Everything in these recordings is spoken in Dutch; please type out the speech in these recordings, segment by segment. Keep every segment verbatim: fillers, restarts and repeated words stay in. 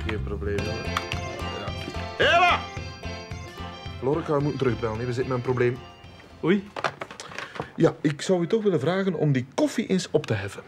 geen probleem, jongen. Ja. Eva! Lorca, we moeten terugbellen. We zitten met een probleem. Oei. Ja, ik zou u toch willen vragen om die koffie eens op te heffen.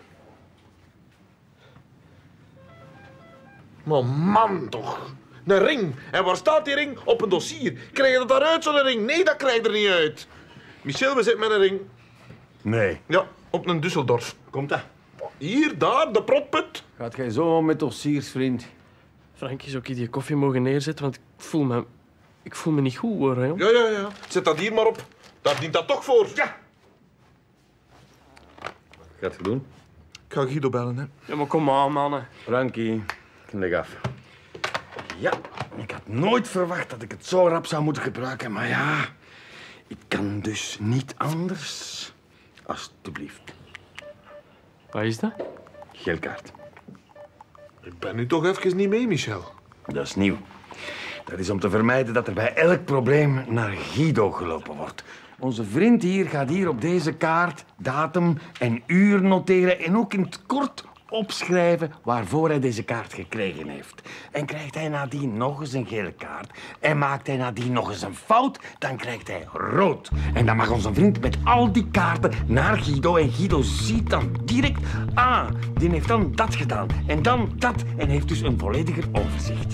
Maar man, toch. Een ring. En waar staat die ring? Op een dossier. Krijg je dat daaruit, zo'n ring? Nee, dat krijg je er niet uit. Michel, we zitten met een ring. Nee. Ja, op een Düsseldorf. Komt dat? Hier, daar, de protput. Gaat jij zo om met dossiers, vriend? Frankie, zou ik die koffie mogen neerzetten? Want ik voel me... Ik voel me niet goed, hoor, jong. Ja, ja, ja. Zet dat hier maar op. Daar dient dat toch voor. Ja. Gaat je doen? Ik ga Guido bellen, hè. Ja, maar kom aan, mannen. Frankie, leg af. Ja, ik had nooit verwacht dat ik het zo rap zou moeten gebruiken, maar ja... Ik kan dus niet anders. Alsjeblieft. Wat is dat? Geel kaart. Ik ben nu toch even niet mee, Michel. Dat is nieuw. Dat is om te vermijden dat er bij elk probleem naar Guido gelopen wordt. Onze vriend hier gaat hier op deze kaart datum en uur noteren en ook in het kort opschrijven waarvoor hij deze kaart gekregen heeft. En krijgt hij nadien nog eens een gele kaart en maakt hij nadien nog eens een fout, dan krijgt hij rood. En dan mag onze vriend met al die kaarten naar Guido en Guido ziet dan direct, ah, die heeft dan dat gedaan en dan dat en heeft dus een vollediger overzicht.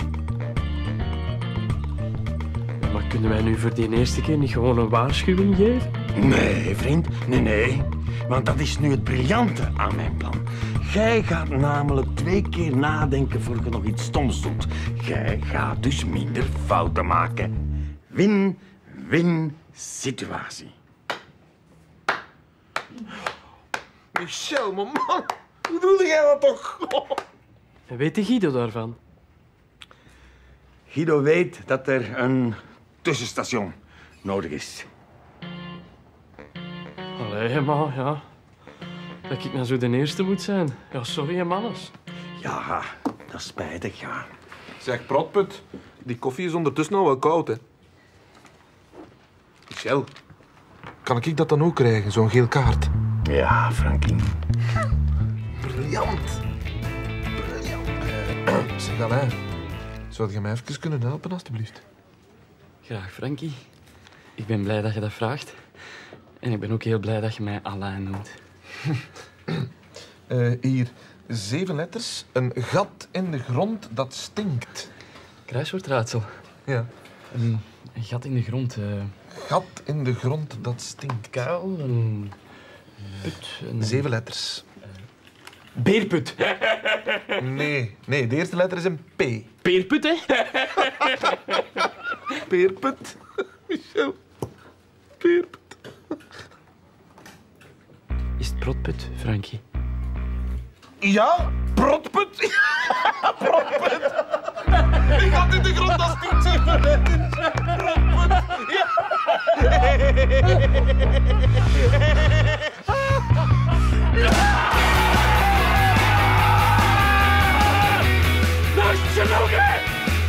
Ja, maar kunnen wij nu voor die eerste keer niet gewoon een waarschuwing geven? Nee, vriend, nee, nee. Want dat is nu het briljante aan mijn plan. Jij gaat namelijk twee keer nadenken voor je nog iets stoms doet. Jij gaat dus minder fouten maken. Win-win situatie. Michel, maar man. Hoe doe jij dat toch? En weet de Guido daarvan? Guido weet dat er een tussenstation nodig is. Allee, maar ja. Dat ik nou zo de eerste moet zijn. Ja, sorry, hè, mannes. Ja, dat is spijtig, ja. Zeg, protput. Die koffie is ondertussen al wel koud, hè. Michel, kan ik dat dan ook krijgen, zo'n geel kaart? Ja, Frankie. Briljant. Briljant. Uh, zeg, Alain, zou je mij even kunnen helpen, alstublieft? Graag, Frankie. Ik ben blij dat je dat vraagt. En ik ben ook heel blij dat je mij Alain noemt. Uh, hier, zeven letters, een gat in de grond dat stinkt. Kruiswoordraadsel. Ja. Een, een gat in de grond. Uh... Gat in de grond dat stinkt. Kuil, een put. Een... Zeven letters. Uh... Beerput. Nee, nee, de eerste letter is een P. Peerput, hè? Peerput. Michel. Peerput. Is het protput, Frankie? Ja, protput. Ja, protput. Ik had in de grond als niet zeven letters. Protput. Ja. Nou is het zo nog, hè?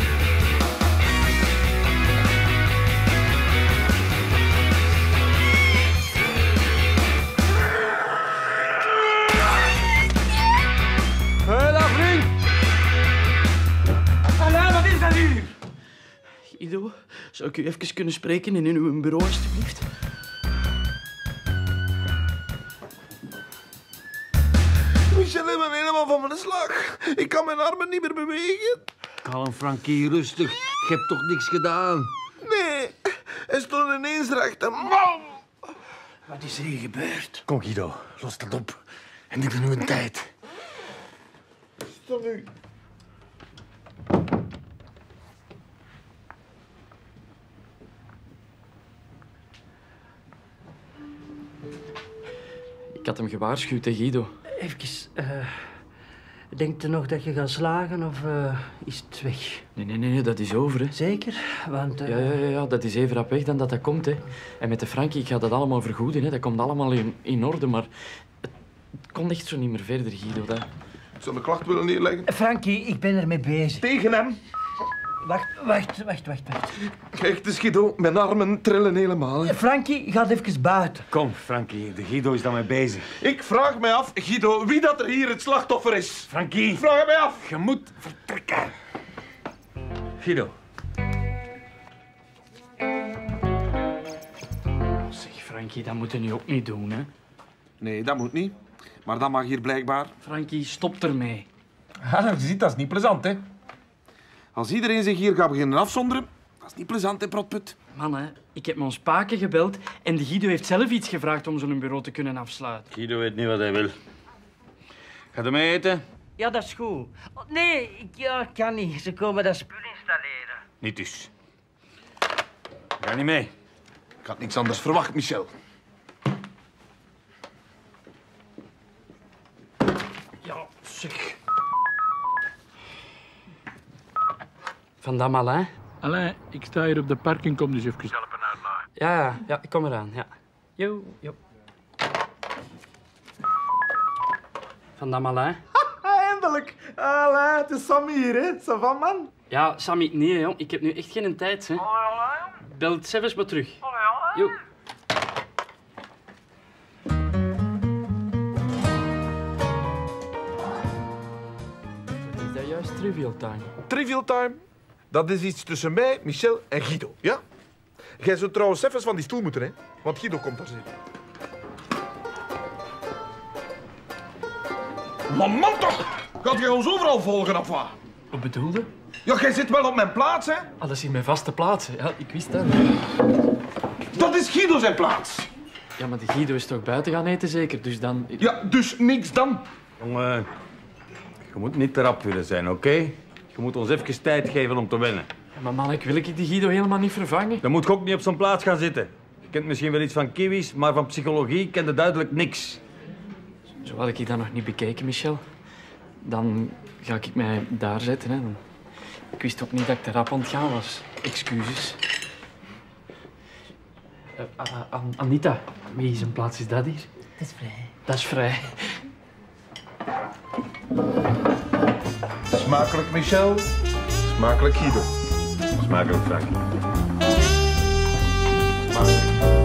Guido, zou ik u even kunnen spreken in uw bureau, alstublieft? Michel, ik ben helemaal van mijn slag. Ik kan mijn armen niet meer bewegen. Kalm, Frankie, rustig. Je hebt toch niks gedaan? Nee, hij stond ineens recht. Bam! Wat is er hier gebeurd? Kom, Guido, los dat op. En dit is nu een tijd. Stop nu. Ik had hem gewaarschuwd, hè, Guido. Even, uh, denkt u nog dat je gaat slagen of uh, is het weg? Nee, nee, nee, dat is over, hè. Zeker? Want... Uh... Ja, ja, ja, ja, dat is even rap weg dan dat dat komt, hè. En met de Frankie, ik ga dat allemaal vergoeden, hè. Dat komt allemaal in, in orde, maar... Het, het kon echt zo niet meer verder, Guido. Dat... Ik zou mijn klacht willen neerleggen. Frankie, ik ben ermee bezig. Tegen hem. Wacht, wacht, wacht, wacht, wacht. Kijk, dus Guido, mijn armen trillen helemaal. Hè. Frankie, ga even buiten. Kom, Frankie, de Guido is daarmee bezig. Ik vraag mij af, Guido, wie dat er hier het slachtoffer is. Frankie, Ik vraag mij af. je moet vertrekken. Guido. Zeg, Frankie, dat moet je nu ook niet doen, hè. Nee, dat moet niet. Maar dat mag hier blijkbaar. Frankie, stop ermee. Ja, je ziet, dat is niet plezant, hè. Als iedereen zich hier gaat beginnen afzonderen, dat is niet plezant, hè, Protput. Man, hè, ik heb mijn spaken gebeld en de Guido heeft zelf iets gevraagd om zo'n bureau te kunnen afsluiten. Guido weet niet wat hij wil. Ga je mee eten? Ja, dat is goed. Oh, nee, ik ja, kan niet. Ze komen dat spul installeren. Niet dus. Ga niet mee. Ik had niks anders verwacht, Michel. Ja, zeg. Van Dam Alain? Alain, ik sta hier op de parking, kom dus even helpen uitladen. Ja, ja, ja, ik kom eraan, ja. Jo, jo. Van Dam Alain? Eindelijk. Alain, het is Sammy hier, hè. Ça va, man? Ja, Sammy, nee, jong. Ik heb nu echt geen tijd, hè. Bel het zelfs maar terug. Jo. Is dat juist Trivial Time? Trivial Time. Dat is iets tussen mij, Michel en Guido, ja? Jij zou trouwens even van die stoel moeten, hè? Want Guido komt daar zitten. Man, man toch! Gaat jij ons overal volgen, of wat? Wat bedoelde? Ja, jij zit wel op mijn plaats, hè? Ah, dat is in mijn vaste plaats. Ja, ik wist dat. Dat is Guido zijn plaats. Ja, maar de Guido is toch buiten gaan eten, zeker? Dus dan... Ja, dus niks dan. Jongen, je moet niet te rap willen zijn, oké? Je moet ons even tijd geven om te wennen. Ja, maar man, ik wil ik die Guido helemaal niet vervangen. Dan moet je ook niet op zijn plaats gaan zitten. Je kent misschien wel iets van kiwis, maar van psychologie kent je duidelijk niks. Zo had ik dat nog niet bekeken, Michel. Dan ga ik mij daar zetten. Hè. Ik wist ook niet dat ik te rap aan het gaan was. Excuses. Uh, uh, An Anita, wie zijn plaats is dat hier? Dat is vrij. Dat is vrij. Smakelijk, Michel. Smakelijk, Guido. Smakelijk, Frank. Smakelijk.